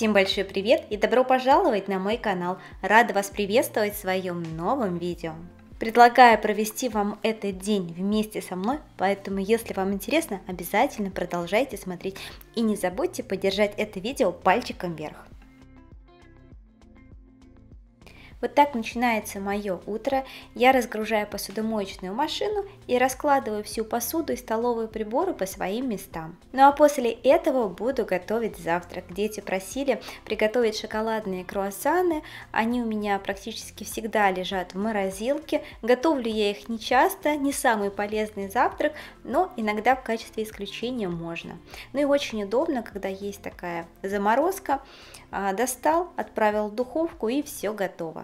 Всем большой привет и добро пожаловать на мой канал. Рада вас приветствовать в своем новом видео. Предлагаю провести вам этот день вместе со мной, поэтому если вам интересно, обязательно продолжайте смотреть и не забудьте поддержать это видео пальчиком вверх. Вот так начинается мое утро. Я разгружаю посудомоечную машину и раскладываю всю посуду и столовые приборы по своим местам. Ну а после этого буду готовить завтрак. Дети просили приготовить шоколадные круассаны. Они у меня практически всегда лежат в морозилке. Готовлю я их не часто, не самый полезный завтрак, но иногда в качестве исключения можно. Ну и очень удобно, когда есть такая заморозка. Достал, отправил в духовку и все готово.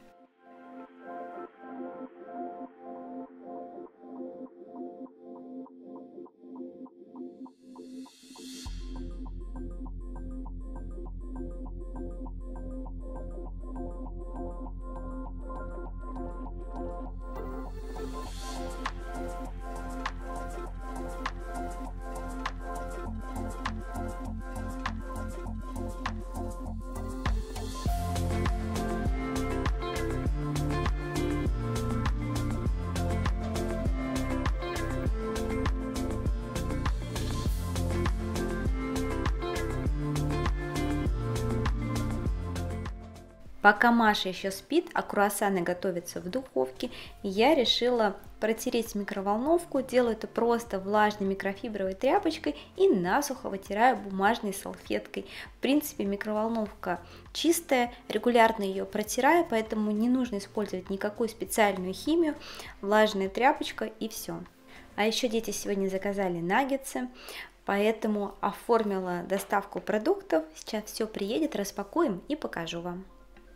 Пока Маша еще спит, а круассаны готовятся в духовке, я решила протереть микроволновку. Делаю это просто влажной микрофибровой тряпочкой и насухо вытираю бумажной салфеткой. В принципе, микроволновка чистая, регулярно ее протираю, поэтому не нужно использовать никакую специальную химию. Влажная тряпочка и все. А еще дети сегодня заказали наггетсы. Поэтому оформила доставку продуктов. Сейчас все приедет, распакуем и покажу вам.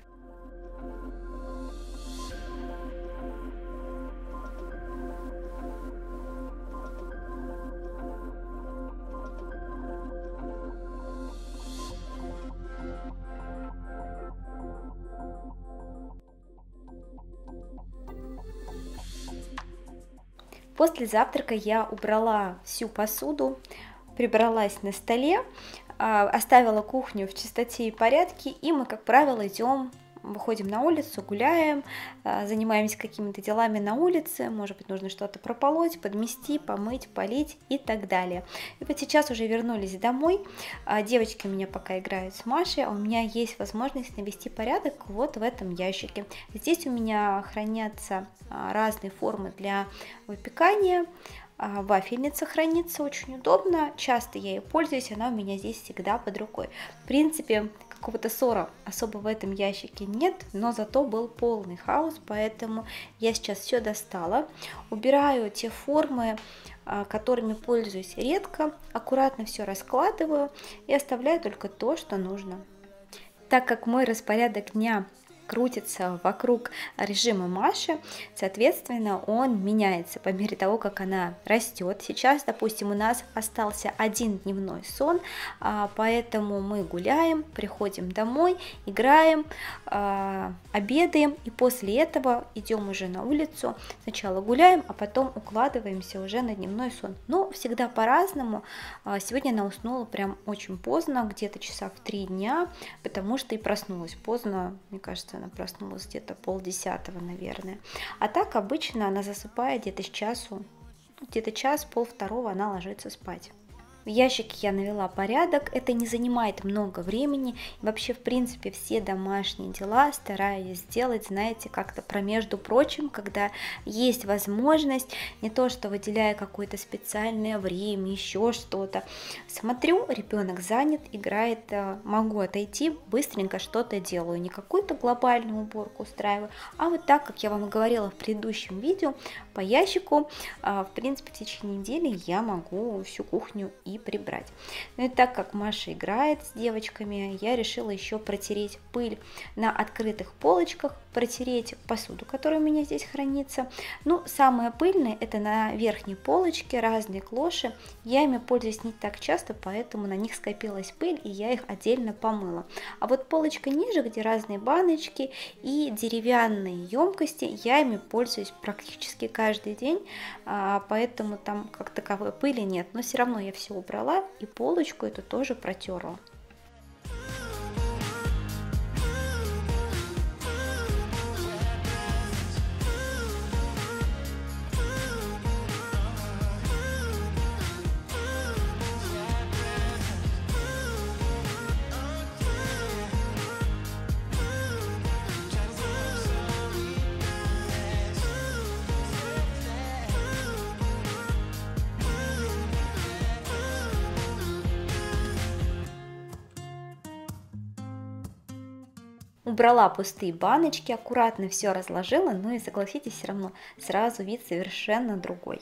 После завтрака я убрала всю посуду, прибралась на столе, оставила кухню в чистоте и порядке, и мы, как правило, выходим на улицу, гуляем, занимаемся какими-то делами на улице, может быть, нужно что-то прополоть, подмести, помыть, полить и так далее. И вот сейчас уже вернулись домой, девочки у меня пока играют с Машей, а у меня есть возможность навести порядок вот в этом ящике. Здесь у меня хранятся разные формы для выпекания. Вафельница хранится очень удобно, часто я ей пользуюсь, она у меня здесь всегда под рукой. В принципе, какого-то ссора особо в этом ящике нет, но зато был полный хаос, поэтому я сейчас все достала, убираю те формы, которыми пользуюсь редко, аккуратно все раскладываю и оставляю только то, что нужно. Так как мой распорядок дня крутится вокруг режима Маши, соответственно, он меняется по мере того, как она растет. Сейчас, допустим, у нас остался один дневной сон, поэтому мы гуляем, приходим домой, играем, обедаем, и после этого идем уже на улицу. Сначала гуляем, а потом укладываемся уже на дневной сон. Но всегда по-разному. Сегодня она уснула прям очень поздно, где-то часа в 3 дня, потому что и проснулась поздно, мне кажется, она проснулась где-то 9:30, наверное. А так обычно она засыпает где-то с часу, где-то час, полвторого она ложится спать. В ящике я навела порядок, это не занимает много времени. И вообще, в принципе, все домашние дела стараюсь сделать, знаете, как-то между прочим, когда есть возможность, не то что выделяя какое-то специальное время, еще что-то. Смотрю, ребенок занят, играет, могу отойти, быстренько что-то делаю. Не какую-то глобальную уборку устраиваю, а вот так, как я вам говорила в предыдущем видео, по ящику, в принципе, в течение недели я могу всю кухню и прибрать. Ну и так как Маша играет с девочками, я решила еще протереть пыль на открытых полочках, протереть посуду, которая у меня здесь хранится. Ну, самое пыльное это на верхней полочке, разные клоши. Я ими пользуюсь не так часто, поэтому на них скопилась пыль, и я их отдельно помыла. А вот полочка ниже, где разные баночки и деревянные емкости, я ими пользуюсь практически каждый день, поэтому там как таковой пыли нет. Но все равно я все убрала и полочку эту тоже протерла. Убрала пустые баночки, аккуратно все разложила, но и согласитесь, все равно сразу вид совершенно другой.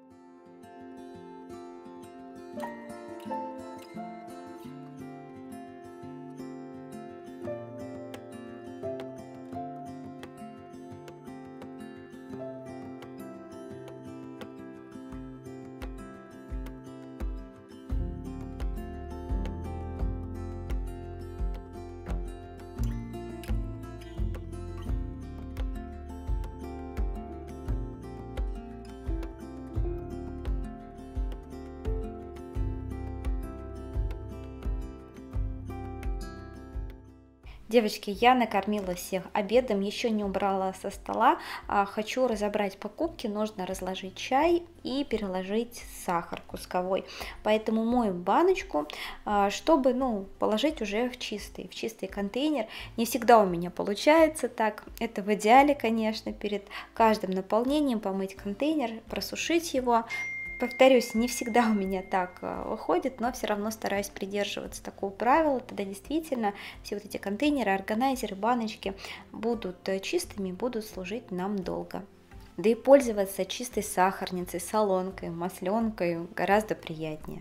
Девочки, я накормила всех обедом, еще не убрала со стола, хочу разобрать покупки, нужно разложить чай и переложить сахар кусковой, поэтому мою баночку, чтобы положить уже в чистый контейнер. Не всегда у меня получается так, это в идеале, конечно, перед каждым наполнением помыть контейнер, просушить его. Повторюсь, не всегда у меня так выходит, но все равно стараюсь придерживаться такого правила, тогда действительно все вот эти контейнеры, органайзеры, баночки будут чистыми, будут служить нам долго. Да и пользоваться чистой сахарницей, солонкой, масленкой гораздо приятнее.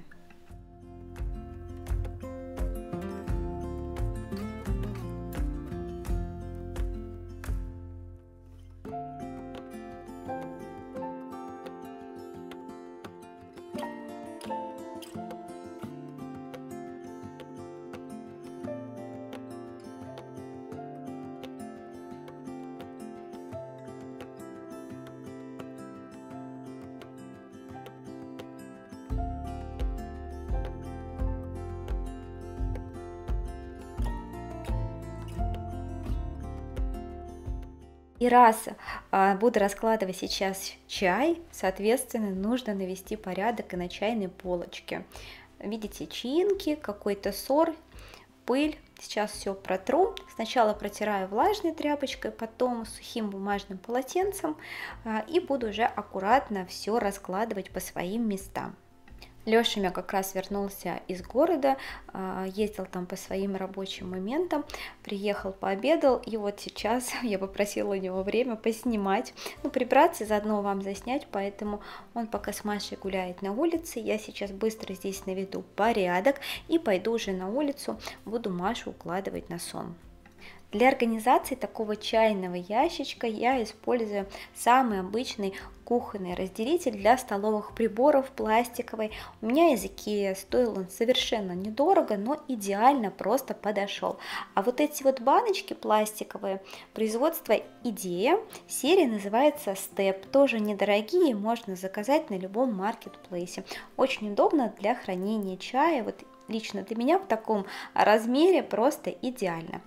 И раз буду раскладывать сейчас чай, соответственно, нужно навести порядок и на чайной полочке. Видите, чаинки, какой-то ссор, пыль. Сейчас все протру. Сначала протираю влажной тряпочкой, потом сухим бумажным полотенцем и буду уже аккуратно все раскладывать по своим местам. Леша у меня как раз вернулся из города, ездил там по своим рабочим моментам, приехал, пообедал, и вот сейчас я попросила у него время поснимать, прибраться и заодно вам заснять, поэтому он пока с Машей гуляет на улице, я сейчас быстро здесь наведу порядок и пойду уже на улицу, буду Машу укладывать на сон. Для организации такого чайного ящичка я использую самый обычный кухонный разделитель для столовых приборов, пластиковый. У меня из Икеа, стоил он совершенно недорого, но идеально просто подошел. А вот эти вот баночки пластиковые, производство Идея, серия называется Step, тоже недорогие, можно заказать на любом маркетплейсе. Очень удобно для хранения чая, вот лично для меня в таком размере просто идеально.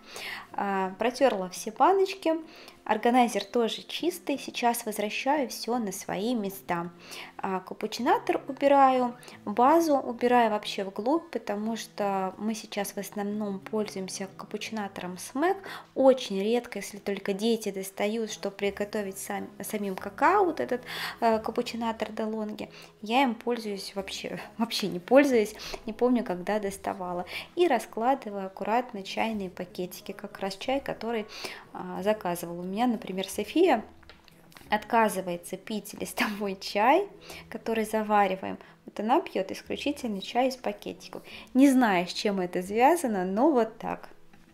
Протерла все баночки, органайзер тоже чистый, сейчас возвращаю все на свои места. Капучинатор убираю, базу убираю вообще вглубь, потому что мы сейчас в основном пользуемся капучинатором Смэк, очень редко, если только дети достают, чтобы приготовить самим какао, вот этот капучинатор DeLonghi, я им пользуюсь вообще не пользуюсь, не помню, когда доставала, и раскладываю аккуратно чайные пакетики, как раз чай, который заказывала. У меня, например, София отказывается пить листовой чай, который завариваем. Вот она пьет исключительно чай из пакетиков. Не знаю, с чем это связано, но вот так.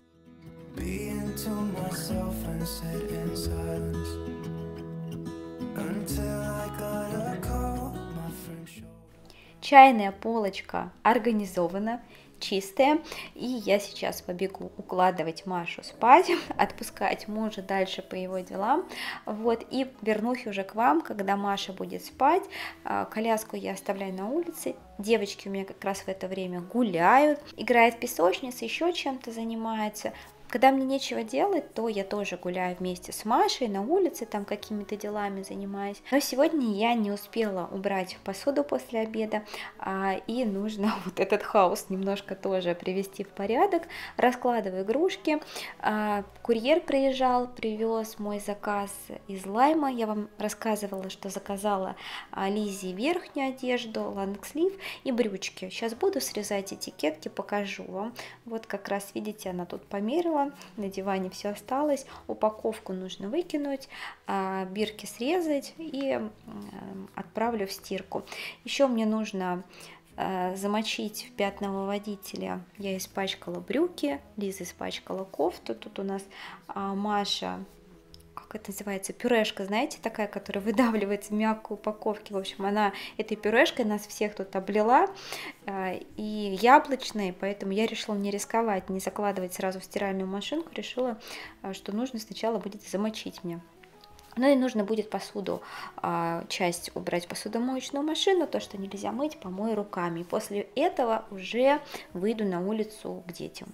Чайная полочка организована, чистая, и я сейчас побегу укладывать Машу спать, отпускать мужа дальше по его делам, вот, и вернусь уже к вам, когда Маша будет спать. Коляску я оставляю на улице, девочки у меня как раз в это время гуляют, играют в песочнице, еще чем-то занимаются. Когда мне нечего делать, то я тоже гуляю вместе с Машей на улице, там какими-то делами занимаюсь. Но сегодня я не успела убрать посуду после обеда, и нужно вот этот хаос немножко тоже привести в порядок. Раскладываю игрушки. Курьер приезжал, привез мой заказ из Лайма. Я вам рассказывала, что заказала Лизе верхнюю одежду, лонгслив и брючки. Сейчас буду срезать этикетки, покажу вам. Вот как раз видите, она тут померила выкинула, на диване все осталось, упаковку нужно выкинуть, бирки срезать и отправлю в стирку. Еще мне нужно замочить в пятновыводителе. Я испачкала брюки, Лиза испачкала кофту. Тут у нас Маша, как это называется, пюрешка, знаете, такая, которая выдавливается в мягкой упаковке. В общем, она этой пюрешкой нас всех тут облила, и яблочной, поэтому я решила не рисковать, не закладывать сразу в стиральную машинку, решила, что нужно сначала будет замочить мне. Ну и нужно будет посуду, часть убрать в посудомоечную машину, то, что нельзя мыть, помою руками. И после этого уже выйду на улицу к детям.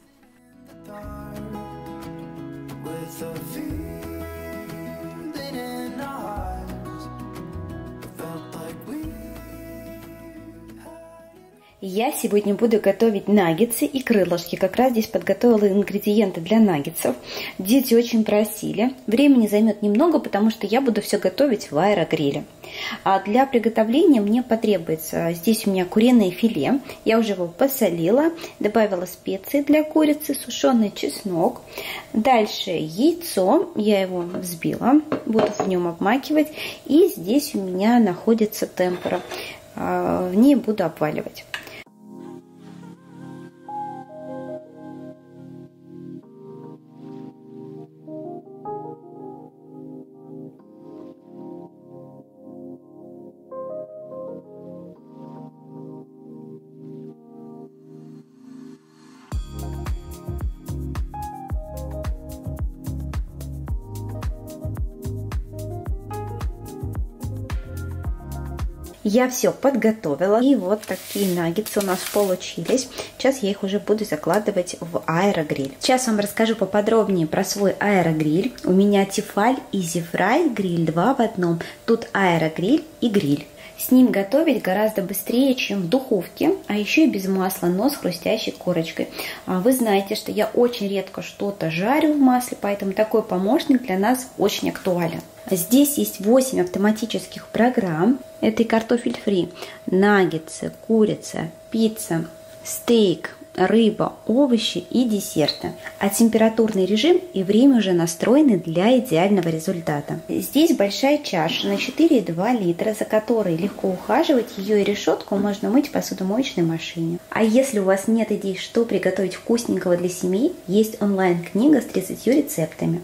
Я сегодня буду готовить наггетсы и крылышки. Как раз здесь подготовила ингредиенты для наггетсов. Дети очень просили. Времени займет немного, потому что я буду все готовить в аэрогриле. А для приготовления мне потребуется, здесь у меня куриное филе. Я уже его посолила, добавила специи для курицы, сушеный чеснок. Дальше яйцо, я его взбила, буду в нем обмакивать. И здесь у меня находится темпура. В ней буду обваливать. Я все подготовила, и вот такие наггетсы у нас получились. Сейчас я их уже буду закладывать в аэрогриль. Сейчас вам расскажу поподробнее про свой аэрогриль. У меня Tefal Easy Fry гриль 2 в одном. Тут аэрогриль и гриль. С ним готовить гораздо быстрее, чем в духовке, а еще и без масла, но с хрустящей корочкой. Вы знаете, что я очень редко что-то жарю в масле, поэтому такой помощник для нас очень актуален. Здесь есть 8 автоматических программ. Это и картофель фри, наггетсы, курица, пицца, стейк, рыба, овощи и десерты. А температурный режим и время уже настроены для идеального результата. Здесь большая чаша на 4,2 литра, за которой легко ухаживать. Ее и решетку можно мыть в посудомоечной машине. А если у вас нет идей, что приготовить вкусненького для семьи, есть онлайн-книга с 30 рецептами.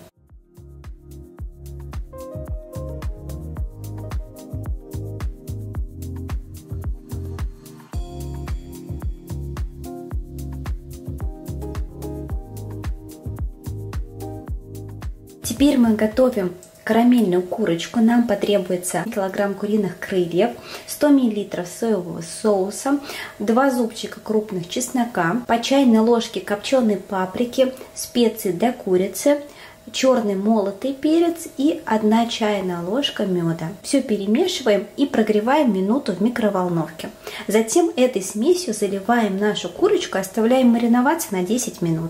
Теперь мы готовим карамельную курочку. Нам потребуется килограмм куриных крыльев, 100 мл соевого соуса, 2 зубчика крупных чеснока, по чайной ложке копченой паприки, специи для курицы, черный молотый перец и 1 чайная ложка меда. Все перемешиваем и прогреваем минуту в микроволновке. Затем этой смесью заливаем нашу курочку и оставляем мариноваться на 10 минут.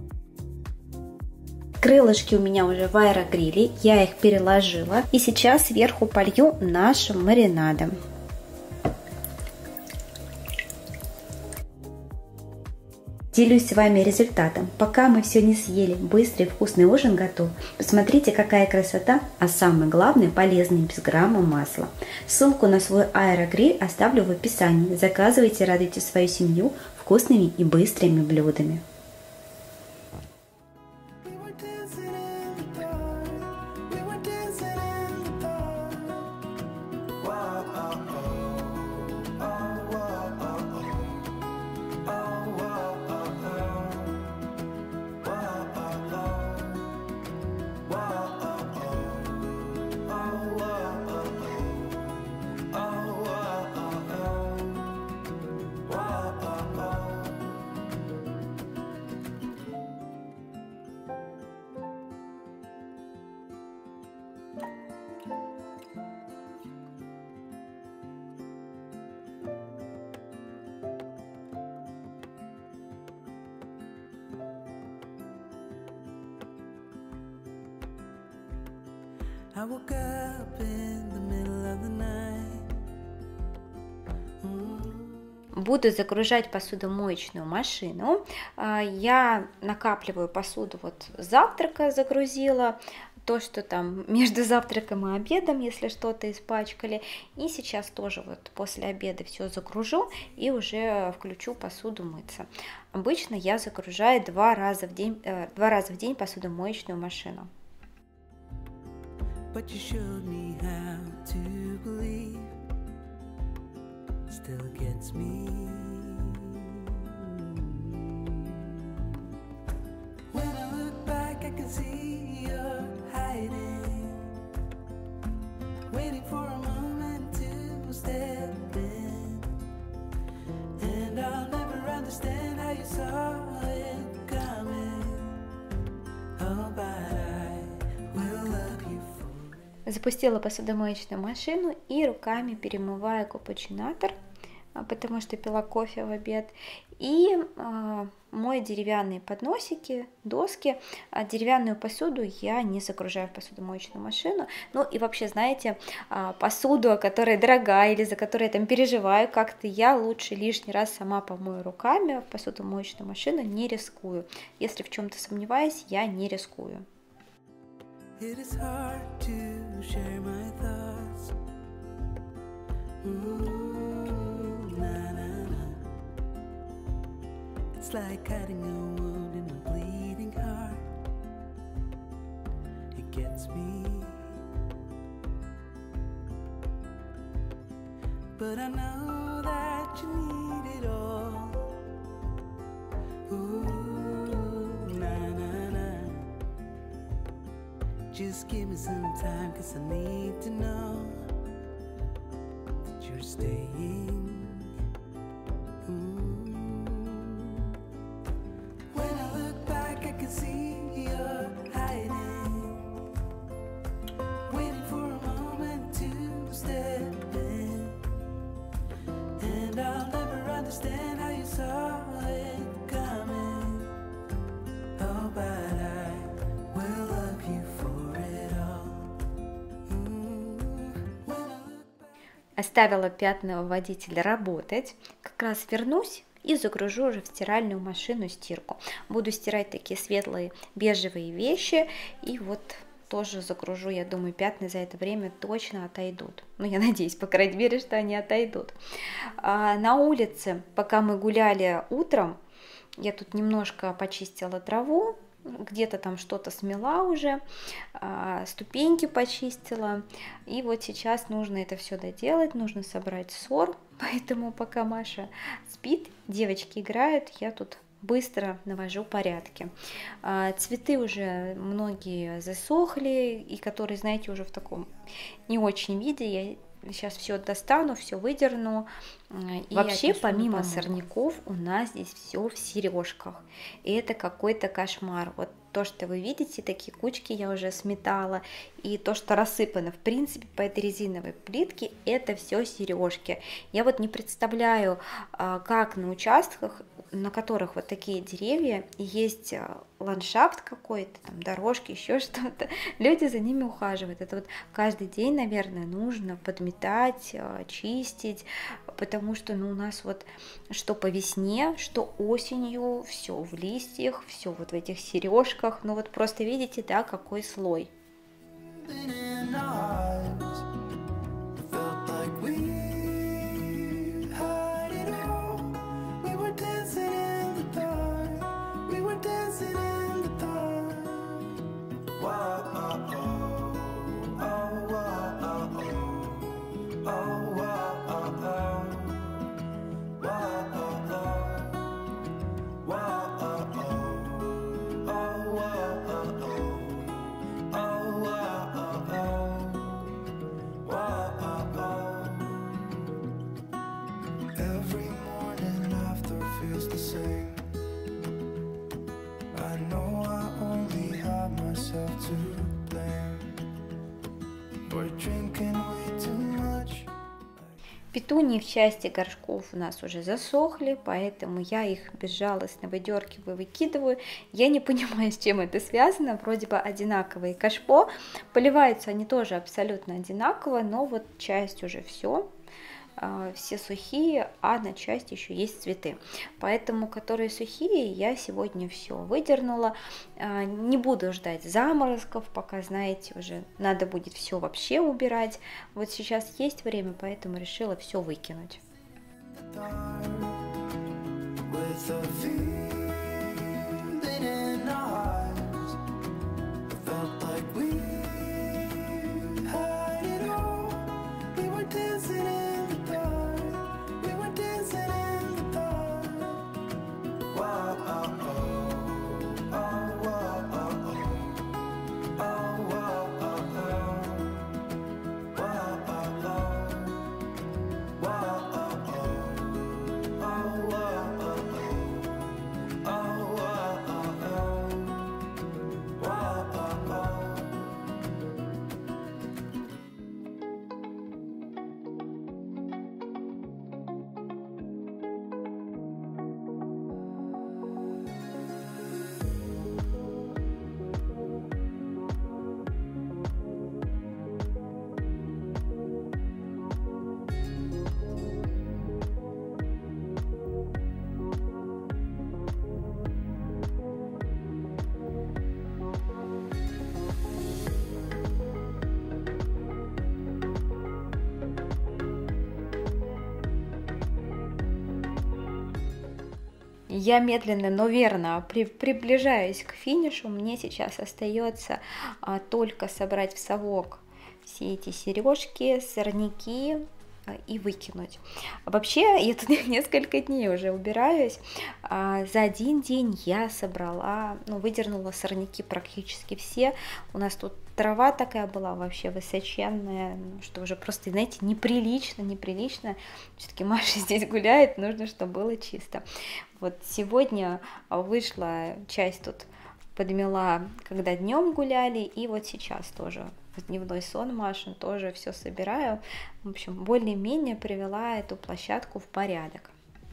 Крылышки у меня уже в аэрогриле, я их переложила и сейчас сверху полью нашим маринадом. Делюсь с вами результатом. Пока мы все не съели, быстрый вкусный ужин готов. Посмотрите, какая красота, а самое главное, полезный, без грамма масла. Ссылку на свой аэрогриль оставлю в описании. Заказывайте, радуйте свою семью вкусными и быстрыми блюдами. I woke up in the middle of the night. буду загружать посудомоечную машину. Я накапливаю посуду, вот с завтрака загрузила, то, что там между завтраком и обедом, если что-то испачкали. И сейчас тоже вот после обеда все загружу и уже включу посуду мыться. Обычно я загружаю 2 раза в день посудомоечную машину. But you showed me how to believe, still gets me. When I look back, I can see you're hiding, waiting for a moment to step in. And I'll never understand how you saw it coming. Oh, but I will love you. Запустила посудомоечную машину и руками перемываю капучинатор, потому что пила кофе в обед. И мою деревянные подносики, доски. Деревянную посуду я не загружаю в посудомоечную машину. Ну и вообще, знаете, посуду, которая дорогая или за которую я там переживаю как-то, я лучше лишний раз сама помою руками, в посудомоечную машину не рискую. Если в чем-то сомневаюсь, я не рискую. It is hard to share my thoughts. Ooh, na, na, na. It's like cutting a wound in a bleeding heart. It gets me. But I know that you need it all. Ooh, na, na, na. Just give me some time, 'cause I need to know that you're staying. When I look back, I can see you're hiding, waiting for a moment to step in. And I'll never understand how you saw it coming. Oh, but I will love you for. Оставила пятновыводитель работать, как раз вернусь и загружу уже в стиральную машину стирку. Буду стирать такие светлые бежевые вещи, и вот тоже загружу, я думаю, пятна за это время точно отойдут. Ну, я надеюсь, по крайней мере, что они отойдут. На улице, пока мы гуляли утром, я тут немножко почистила траву, где-то там что-то смела уже, ступеньки почистила, и вот сейчас нужно это все доделать, нужно собрать сор, поэтому пока Маша спит, девочки играют, я тут быстро навожу порядки. Цветы уже многие засохли, и которые, знаете, уже в таком не очень виде, я сейчас все достану, все выдерну. И вообще, помимо сорняков, у нас здесь все в сережках. И это какой-то кошмар. Вот то, что вы видите, такие кучки я уже сметала. И то, что рассыпано, в принципе, по этой резиновой плитке, это все сережки. Я вот не представляю, как на участках, на которых вот такие деревья, есть ландшафт какой-то, там дорожки, еще что-то, люди за ними ухаживают. Это вот каждый день, наверное, нужно подметать, чистить, потому что, ну, у нас вот что по весне, что осенью, все в листьях, все вот в этих сережках, ну вот просто видите, да, какой слой. Петунии в части горшков у нас уже засохли, поэтому я их безжалостно выдергиваю, выкидываю. Я не понимаю, с чем это связано, вроде бы одинаковые кашпо, поливаются они тоже абсолютно одинаково, но вот часть уже все все сухие, а на части еще есть цветы. Поэтому, которые сухие, я сегодня все выдернула. Не буду ждать заморозков, пока, знаете, уже надо будет все вообще убирать. Вот сейчас есть время, поэтому решила все выкинуть. Я медленно, но верно приближаюсь к финишу. Мне сейчас остается только собрать в совок все эти сережки, сорняки и выкинуть. Вообще, я тут несколько дней уже убираюсь. За один день я собрала, выдернула сорняки практически все. У нас тут трава такая была вообще высоченная, что уже просто, знаете, неприлично. Все-таки Маша здесь гуляет, нужно, чтобы было чисто. Вот сегодня вышла часть тут, подмела, когда днем гуляли, и вот сейчас тоже в дневной сон Машин тоже все собираю. В общем, более-менее привела эту площадку в порядок.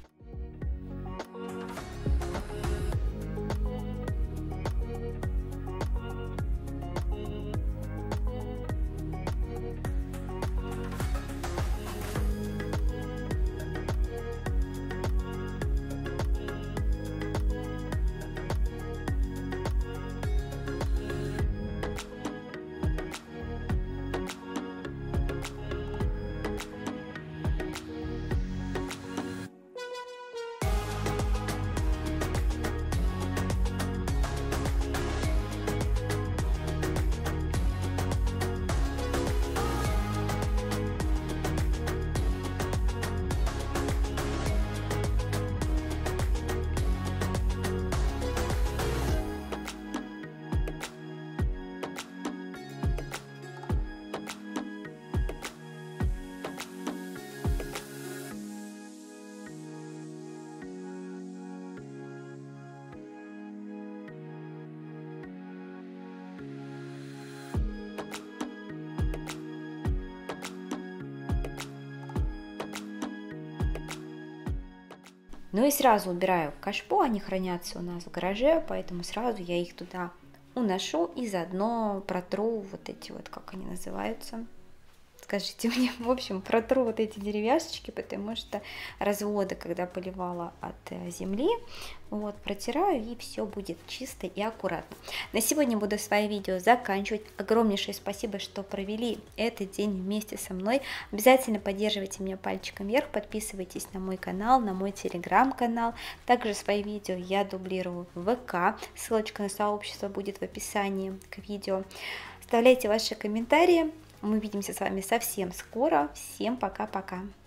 Ну и сразу убираю кашпо, они хранятся у нас в гараже, поэтому сразу я их туда уношу и заодно протру вот эти вот, как они называются, скажите мне, в общем, протру вот эти деревяшечки, потому что разводы, когда поливала от земли, вот, протираю, и все будет чисто и аккуратно. На сегодня буду свое видео заканчивать. Огромнейшее спасибо, что провели этот день вместе со мной. Обязательно поддерживайте меня пальчиком вверх, подписывайтесь на мой канал, на мой телеграм-канал. Также свои видео я дублирую в ВК, ссылочка на сообщество будет в описании к видео. Оставляйте ваши комментарии. Мы увидимся с вами совсем скоро. Всем пока-пока.